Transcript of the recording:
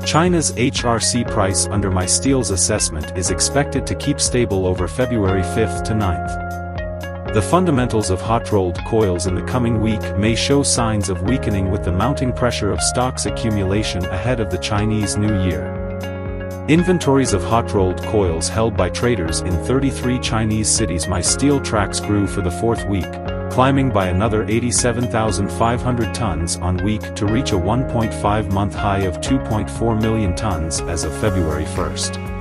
China's HRC price under Mysteel's assessment is expected to keep stable over February 5th to 9th. The fundamentals of hot-rolled coils in the coming week may show signs of weakening with the mounting pressure of stocks accumulation ahead of the Chinese New Year. Inventories of hot-rolled coils held by traders in 33 Chinese cities. Mysteel tracks grew for the fourth week, climbing by another 87,500 tons on week to reach a 1.5-month high of 2.4 million tons as of February 1st.